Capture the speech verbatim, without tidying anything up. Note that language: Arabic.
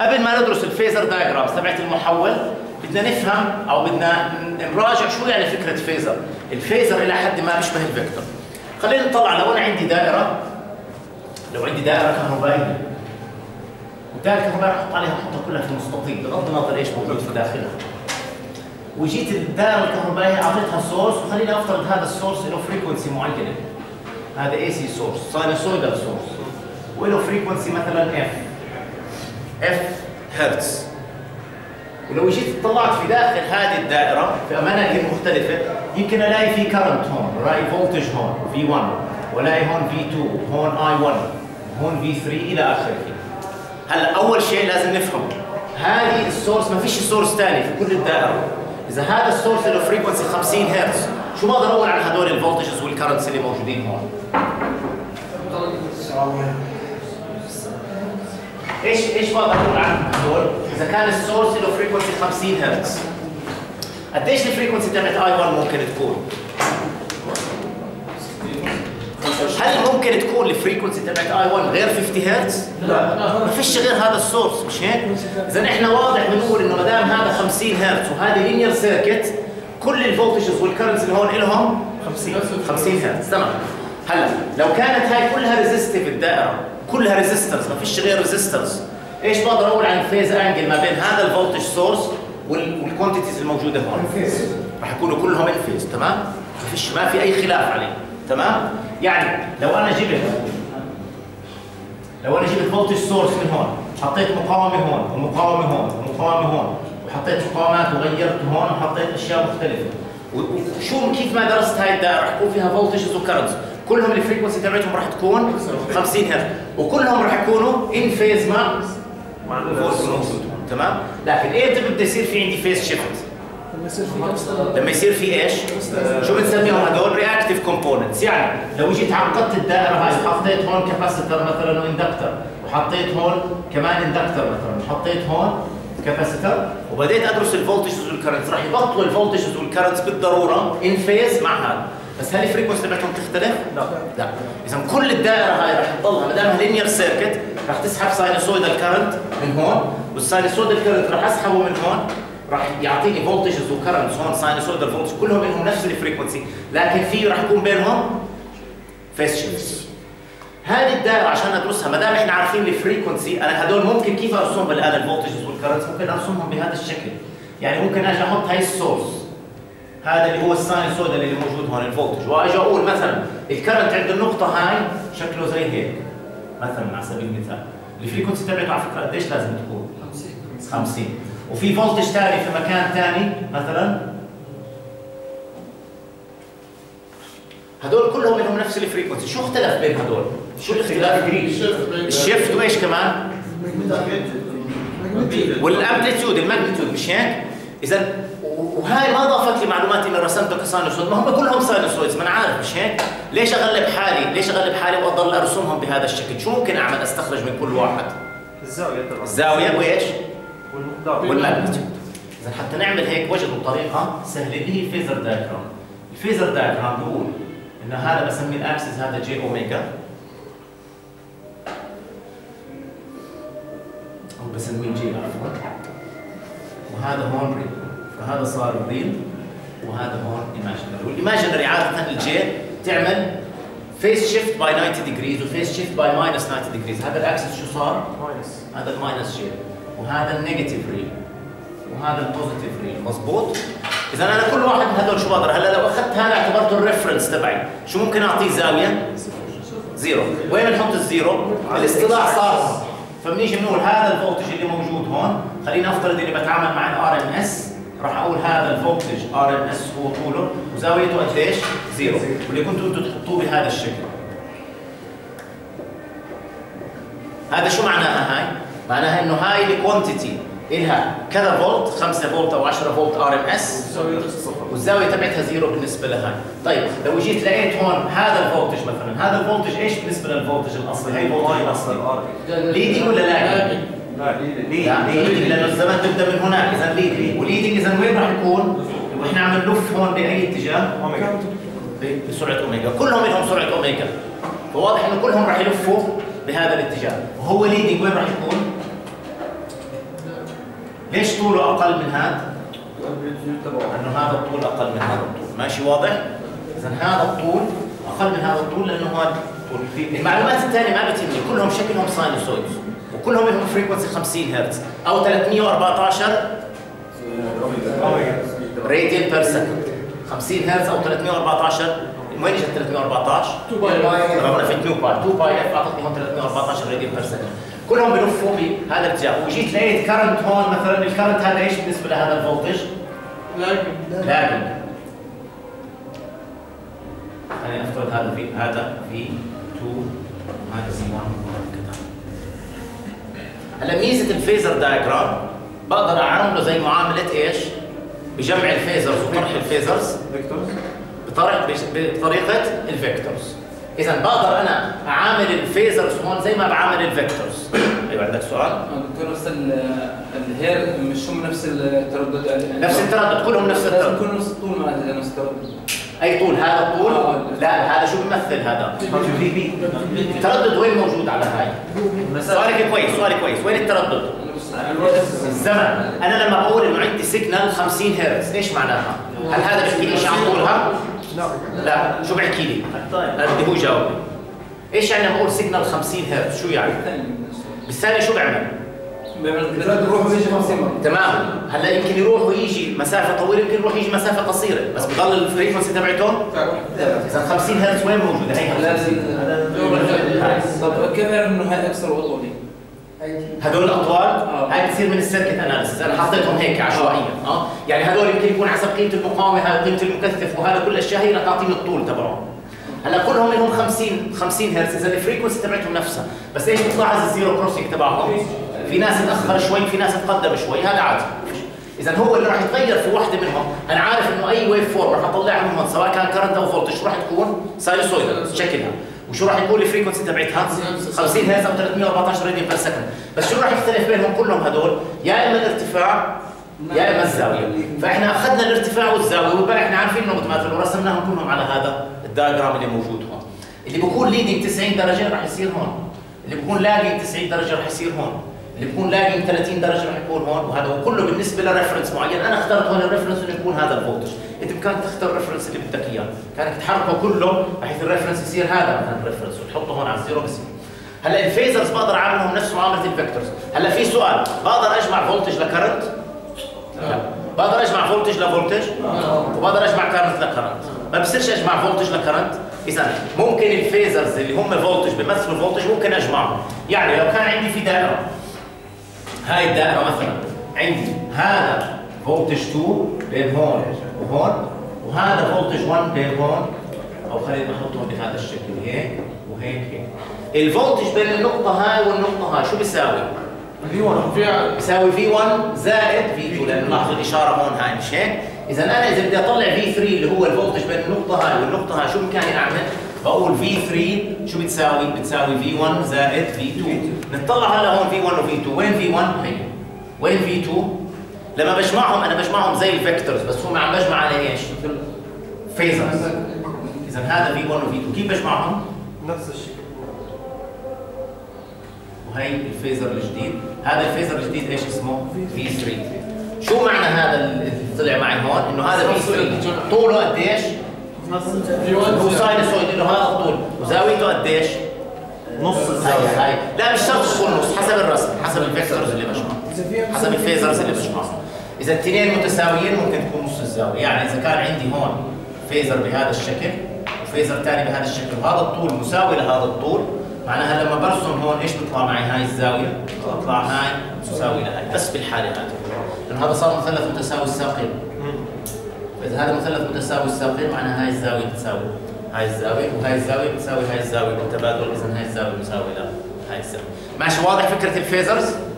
قبل ما ندرس الفيزر دايجرامز تبعت المحول بدنا نفهم او بدنا نراجع شو يعني فكره فيزر. الفيزر الى حد ما بيشبه الفيكتور. خلينا نطلع، لو انا عندي دائره، لو عندي دائره كهربائيه، والدائره الكهربائيه احط عليها احطها كلها في مستطيل بغض النظر ايش موجود في داخلها. وجيت الدائره الكهربائيه اعطيتها سورس، وخلينا افترض هذا السورس له فريكونسي معينه. هذا اي سي سورس، ساينوسويدال سورس، وله فريكونسي مثلا اف اف هرتز. ولو جيت طلعت في داخل هذه الدائره في اماكن مختلفه، يمكن الاقي في كرنت هون، الاقي فولتج هون في واحد، والاقي هون في اثنين، هون اي واحد، هون في ثلاثة الى اخره. هلا اول شيء لازم نفهم هذه السورس ما فيش سورس ثاني في كل الدائره. اذا هذا السورس له فريكونسي خمسين هرتز، شو بقدر اقول عن هدول الفولتجز والكرنتس اللي موجودين هون؟ ايش ايش بقدر اقول عن هدول؟ اذا كان السورس له فريكونسي خمسين هرتز، قديش الفريكونسي تبعت اي واحد ممكن تكون؟ هل ممكن تكون الفريكونسي تبعت اي واحد غير خمسين هرتز؟ لا، ما فيش غير هذا السورس، مش هيك؟ اذا احنا واضح بنقول انه ما دام هذا خمسين هرتز وهذه لينير سيركت، كل الفولتجز والكرنتس اللي هون لهم خمسين هرتز. تمام. هلا لو كانت هاي كلها ريزيستيف الدائره، كلها ريزيستنس، ما فيش غير ريزيستنس، ايش بقدر اقول عن الفيز انجل ما بين هذا الفولتج سورس والكوانتيتيز الموجوده هون؟ راح يكونوا كلهم ان فيز. تمام؟ ما فيش ما في اي خلاف عليه. تمام؟ يعني لو انا جبت لو انا جبت فولتج سورس من هون، حطيت مقاومه هون ومقاومه هون ومقاومه هون، وحطيت مقاومات وغيرت هون وحطيت اشياء مختلفه، وشو كيف ما درست هاي الدائره راح يكون فيها فولتجز وكرنتس، كلهم الفريكونسي تبعتهم راح تكون خمسين هرتز، وكلهم راح يكونوا ان فيز مع الفولت الموجود. تمام؟ لكن ايه بده يصير في عندي فيز شيفت؟ لما يصير في ايش؟ شو بنسميهم هدول؟ رياكتيف كومبوننتس. يعني لو جيت عقدت الدائره هاي وحطيت هون كاباسيتر مثلا واندكتر، وحطيت هون كمان اندكتر مثلا، وحطيت هون كاباسيتر، وبديت ادرس الفولتجز والكرنتس، راح يبطلوا الفولتجز والكرنتس بالضروره ان فيز مع هذا. بس هل الفريكونسي تبعتهم تختلف؟ لا. لا. اذا كل الدائره هاي راح تضلها ما دامها لينير سيركت، راح تسحب ساينوسويدال كرنت من هون، والساينوسويدال كرنت راح اسحبه من هون، راح يعطيني فولتجز وكرنتس هون ساينوسويدال فولتج، كلهم منهم نفس الفريكونسي، لكن في راح يكون بينهم فيس شيفت. هذه الدائره عشان ندرسها ما دام احنا عارفين الفريكونسي، انا هدول ممكن كيف ارسمهم الان الفولتجز والكرنتس؟ ممكن ارسمهم بهذا الشكل. يعني ممكن اجي احط هاي السورس، هذا اللي هو الساينوسويدال اللي موجود هون الفولتج، واجي اقول مثلا الكرنت عند النقطه هاي شكله زي هيك مثلا على سبيل المثال، الفريكونسي تبعته على فكره قديش لازم تكون؟ خمسين. وفي فولتج ثاني في مكان ثاني مثلا، هدول كلهم لهم نفس الفريكونسي، شو اختلف بين هدول؟ شو الاختلاف؟ الشيفت وايش كمان؟ والامبليتيود، الماجنتيود، مش هيك؟ اذا وهاي ما ضافت لي معلومات اني رسمته كساينوسويد، ما هم كلهم ساينوسويدز، ما انا عارف، مش هيك؟ ليش اغلب حالي؟ ليش اغلب حالي واضل ارسمهم بهذا الشكل؟ شو ممكن اعمل استخرج من كل واحد؟ الزاويه طبعا. الزاويه وايش؟ والمقدار والماجنتيود. اذا حتى نعمل هيك وجدوا طريقه سهله اللي هي الفيزر دايجرام. الفيزر دايجرام بيقول ان هذا بسميه الاكسس، هذا جي اوميجا، او بسميه جي عفوا، وهذا هون ريل، فهذا صار ريل وهذا هون ايماجينري. والايماجينري عاده الجي تعمل فيس شيفت باي تسعين ديجريز وفيس شيفت باي ماينس تسعين ديجريز. هذا الاكسس شو صار؟ ماينس. هذا الماينس جي، وهذا النيجاتيف ريل، وهذا البوزيتيف ريل. مضبوط؟ اذا انا كل واحد من هذول شو بقدر؟ هلا لو اخذت هذا اعتبرته الريفرنس تبعي، شو ممكن اعطيه زاويه؟ زيرو. وين بنحط الزيرو؟ الاصطلاح صار، فبنيجي بنقول هذا الفولتج اللي موجود هون، خلينا افترض اني بتعامل مع الار ام اس، راح اقول هذا الفولتج ار ام اس هو طوله وزاويته قديش؟ زيرو، واللي كنتوا انتم تحطوه بهذا الشكل. هذا شو معناها هاي؟ معناها انه هاي الكوانتيتي إلها كذا فولت، خمسة فولت او عشرة فولت ار ام اس، والزاويه تبعتها زيرو بالنسبه لهاي. طيب لو جيت لقيت هون هذا الفولتج مثلا، هذا الفولتج ايش بالنسبه للفولتج الاصلي؟ هي الفولتج الاصلي ليدنج ولا لاجنج؟ لا ليدنج. لا ليدنج لانه الزمن بيبدا من هناك، اذا ليدنج. وليدنج اذا وين راح يكون؟ واحنا عم نلف هون باي اتجاه؟ اوميجا، بسرعه اوميجا، كلهم لهم سرعه اوميجا، فواضح انه كلهم راح يلفوا بهذا الاتجاه. وهو ليدنج وين راح يكون؟ ليش طوله اقل من هذا؟ لانه هذا الطول اقل من هذا الطول، ماشي واضح؟ اذا هذا الطول اقل من هذا الطول لانه هذا الطول. المعلومات الثانيه ما بتهمني، كلهم شكلهم ساينوسويدز وكلهم لهم فريكونسي خمسين هرتز او ثلاثمئة وأربعة عشر راديان بير سكند. خمسين هرتز او ثلاثمئة وأربعة عشر، وين اجت ثلاثمئة وأربعة عشر؟ اثنين باي ضربنا في اثنين باي، اثنين باي اف اعطتني هون ثلاثمئة وأربعة عشر راديان بير سكند. كلهم بلفوا بهذا الاتجاه، وجيت لقيت كرنت هون مثلا، الكرنت هذا ايش بالنسبه لهذا الفولتج؟ لاجن لاجن خلينا نفترض هذا في هذا في اثنين وهذا سي واحد كذا. هلا ميزه الفيزر دايجرام بقدر اعمله زي معامله ايش؟ بجمع الفيزرز وطرح الفيزرز بطريقه الفيكتورز. اذا بقدر انا اعامل الفيزرز هون زي ما بعامل الفيكتورز. ايوه عندك سؤال؟ دكتور نفس الهير مش هم نفس التردد؟ نفس التردد، كلهم نفس التردد. لازم يكونوا نفس الطول معناتها نفس التردد. اي طول؟ هذا الطول؟ آه. لا هذا شو بيمثل هذا؟ في بي. التردد وين موجود على هاي؟ سؤالك كويس، سؤالك كويس، وين التردد؟ الزمن. انا لما بقول انه عندي سيجنال خمسين هرتز، ايش معناها؟ هل هذا بيحكي لي شيء عن طولها؟ لا، شو بيحكي لي؟ بدي هو يجاوب. ايش يعني لما بقول سيجنال خمسين هرتز؟ شو يعني؟ بالثانية شو بيعمل؟ بيروح ويجي خمسين. تمام، هلا يمكن يروح ويجي مسافة طويلة، يمكن يروح يجي مسافة قصيرة، بس بضل الفريكونسي تبعته؟ إذا خمسين هرتز وين موجودة؟ هي طب كيف نعرف انه هاي اكثر واطول؟ هدول الاطوال هاي بتصير من السيركت اناليسيس، انا حطيتهم هيك عشوائيا اه يعني هدول يمكن يكون حسب قيمه المقاومه، هاي قيمه المكثف، وهذا كل الاشياء هي تعطيني الطول تبعهم. هلا كلهم منهم خمسين خمسين هرتز، اذا الفريكونسي تبعتهم نفسها، بس ايش بتلاحظ الزيرو كروسنج تبعهم؟ في ناس تاخر شوي، في ناس تقدم شوي، هذا عادي. اذا هو اللي راح يتغير في وحده منهم، انا عارف انه اي ويف فورم راح اطلعها منهم سواء كان كرنت او فولتج شو راح تكون؟ ساينوسويدال شكلها. وشو راح يكون الفريكونسي تبعتها؟ خمسين هرتز او ثلاثمئة وأربعة عشر راديان بير سكند، بس شو راح يختلف بينهم كلهم هدول؟ يا اما الارتفاع يا اما الزاويه، فاحنا اخذنا الارتفاع والزاويه والباقي احنا عارفين انه متماثل ورسمناهم كلهم على هذا الدايجرام اللي موجود هون. اللي بيكون ليدنج تسعين درجه راح يصير هون، اللي بيكون لاجنج تسعين درجه راح يصير هون، اللي بيكون لاجنج ثلاثين درجه راح يكون هون، وهذا كله بالنسبه لريفرنس معين. انا اخترت هون الريفرنس انه يكون هذا الفولتج، انت بامكانك تختار الريفرنس اللي بدك اياه، كانك تحركه كله بحيث الريفرنس يصير هذا مثلا الريفرنس وتحطه هون على الزيرو بس. هلا الفيزرز بقدر اعملهم نفس معامله الفيكتورز. هلا في سؤال، بقدر اجمع فولتج لكرنت؟ لا. بقدر اجمع فولتج لفولتج؟ وبقدر اجمع كرنت لكرنت. ما بصيرش اجمع فولتج لكرنت. اذا ممكن الفيزرز اللي هم فولتج بيمثلوا فولتج ممكن اجمعهم. يعني لو كان عندي في دائره، هاي الدائره مثلا عندي هذا فولتج اثنين بين هون وهون، وهذا فولتج واحد بين هون، او خلينا نحطهم بهذا الشكل هيك وهيك هيك. الفولتج بين النقطه هاي والنقطه هاي شو بيساوي؟ في واحد بيساوي في واحد زائد في اثنين، لانه لاحظوا الاشاره هون هاي مش هيك؟ اذا انا اذا بدي اطلع في ثلاثة اللي هو الفولتج بين النقطه هاي والنقطه هاي، شو بامكاني اعمل؟ بقول في ثلاثة شو بتساوي؟ بتساوي في واحد زائد في اثنين. نطلع هلا هون في واحد وفي اثنين، وين في واحد؟ هي. وين في اثنين؟ لما بجمعهم انا بجمعهم زي الفيكتورز، بس هم عم بجمع على ايش؟ فيزرز. اذا هذا في واحد وفي اثنين، كيف بجمعهم؟ نفس الشيء. وهي الفيزر الجديد، هذا الفيزر الجديد ايش اسمه؟ في ثلاثة. شو معنى هذا اللي طلع معي هون؟ انه هذا في ثلاثة طوله قديش؟ هو ساينوسويد له هذا الطول، وزاويته قديش؟ نص الزاويه. هاي لا مش شرط تكون نص، حسب الرسم، حسب الفيكتورز اللي بجمعهم، حسب الفيزرز اللي بجمعهم. اذا الاثنين متساويين ممكن تكون نص الزاويه، يعني اذا كان عندي هون فيزر بهذا الشكل وفيزر ثاني بهذا الشكل وهذا الطول مساوي لهذا الطول، معناها لما برسم هون ايش بيطلع معي؟ هاي الزاويه بتطلع هاي مساوي لهاي، بس بالحاله هذه لانه هذا صار مثلث متساوي الساقين. فاذا هذا مثلث متساوي الساقين معناها هاي الزاويه بتساوي هاي الزاويه، وهاي الزاويه بتساوي هاي الزاويه بالتبادل، اذا هاي الزاويه مساويه لهاي الزاويه. ماشي واضح فكره الفيزرز؟